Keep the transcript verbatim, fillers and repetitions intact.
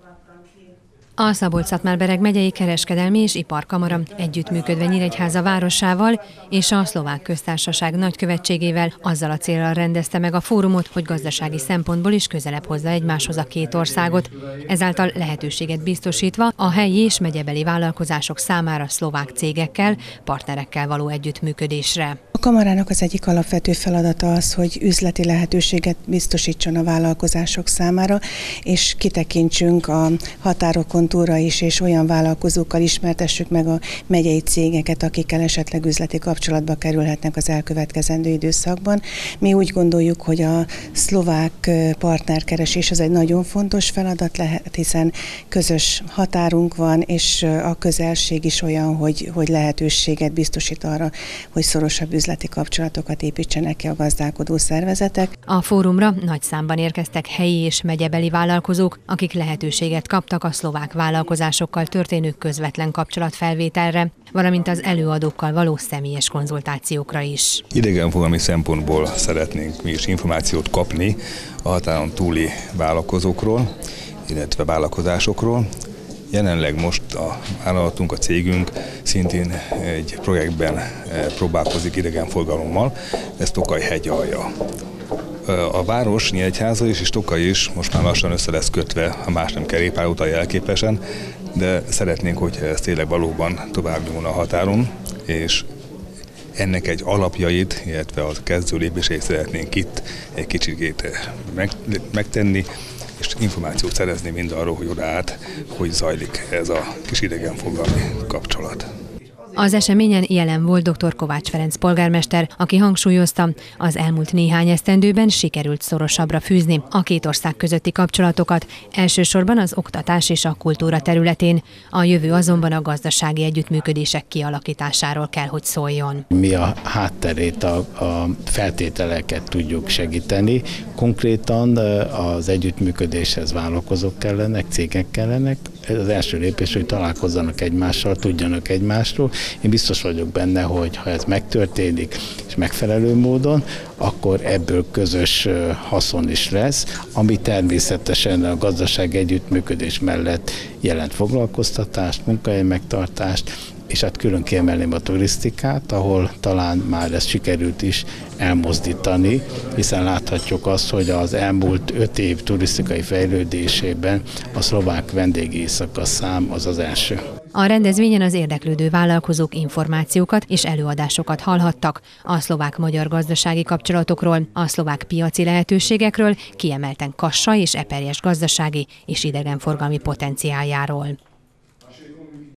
A Szabolcs-Szatmár-Bereg megyei kereskedelmi és iparkamara együttműködve Nyíregyháza városával és a Szlovák Köztársaság nagykövetségével azzal a céllal rendezte meg a fórumot, hogy gazdasági szempontból is közelebb hozza egymáshoz a két országot, ezáltal lehetőséget biztosítva a helyi és megyebeli vállalkozások számára szlovák cégekkel, partnerekkel való együttműködésre. A kamarának az egyik alapvető feladata az, hogy üzleti lehetőséget biztosítson a vállalkozások számára, és kitekintsünk a határokon túlra is, és olyan vállalkozókkal ismertessük meg a megyei cégeket, akikkel esetleg üzleti kapcsolatba kerülhetnek az elkövetkezendő időszakban. Mi úgy gondoljuk, hogy a szlovák partnerkeresés az egy nagyon fontos feladat lehet, hiszen közös határunk van, és a közelség is olyan, hogy, hogy lehetőséget biztosít arra, hogy szorosabb üzleti kapcsolatokat építsenek ki a gazdálkodó szervezetek. A fórumra nagy számban érkeztek helyi és megyebeli vállalkozók, akik lehetőséget kaptak a szlovák vállalkozásokkal történő közvetlen kapcsolatfelvételre, valamint az előadókkal való személyes konzultációkra is. Idegenforgalmi szempontból szeretnénk mi is információt kapni a határon túli vállalkozókról, illetve vállalkozásokról. Jelenleg most a vállalatunk, a cégünk szintén egy projektben próbálkozik idegenforgalommal, ez Tokaj hegyalja. A város, Nyíregyháza is és Tokaj is most már lassan össze lesz kötve, ha más nem kerékpárúttal jelképesen, de szeretnénk, hogy ez tényleg valóban tovább nyúlna a határon, és ennek egy alapjait, illetve a kezdő lépéseit szeretnénk itt egy kicsit megtenni, és információt szerezni mindarról, hogy oda át, hogy zajlik ez a kis idegenforgalmi kapcsolat. Az eseményen jelen volt dr. Kovács Ferenc polgármester, aki hangsúlyozta, az elmúlt néhány esztendőben sikerült szorosabbra fűzni a két ország közötti kapcsolatokat, elsősorban az oktatás és a kultúra területén. A jövő azonban a gazdasági együttműködések kialakításáról kell, hogy szóljon. Mi a hátterét, a, a feltételeket tudjuk segíteni. Konkrétan az együttműködéshez vállalkozók kellenek, cégek kellenek. Ez az első lépés, hogy találkozzanak egymással, tudjanak egymásról. Én biztos vagyok benne, hogy ha ez megtörténik és megfelelő módon, akkor ebből közös haszon is lesz, ami természetesen a gazdaság együttműködés mellett jelent foglalkoztatást, munkahely megtartást, és hát külön kiemelném a turisztikát, ahol talán már ezt sikerült is elmozdítani, hiszen láthatjuk azt, hogy az elmúlt öt év turisztikai fejlődésében a szlovák vendégi éjszaka szám az az első. A rendezvényen az érdeklődő vállalkozók információkat és előadásokat hallhattak a szlovák-magyar gazdasági kapcsolatokról, a szlovák piaci lehetőségekről, kiemelten Kassa és Eperjes gazdasági és idegenforgalmi potenciáljáról.